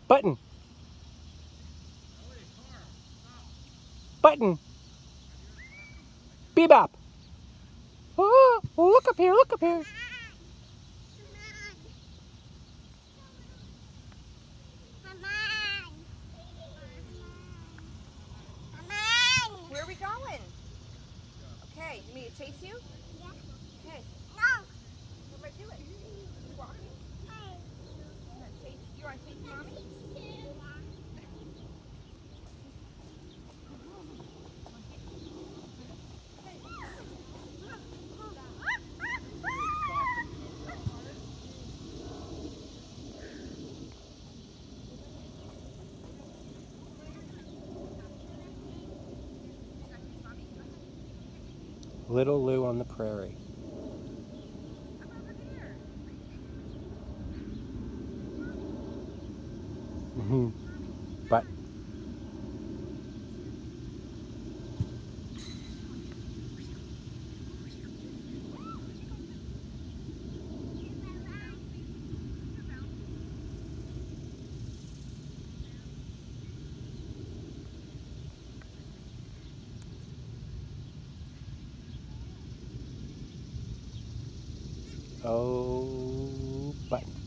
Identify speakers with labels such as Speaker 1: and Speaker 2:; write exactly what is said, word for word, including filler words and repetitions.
Speaker 1: Button. Button. Bebop. Oh, look up here, look up here.
Speaker 2: Where are we going? Okay, you mean to chase you?
Speaker 3: Yeah.
Speaker 2: Okay.
Speaker 3: No.
Speaker 2: What am I doing? You walking? You want to chase, you want to chase mommy?
Speaker 1: Little Lou on the prairie. Mm-hmm. But oh, but.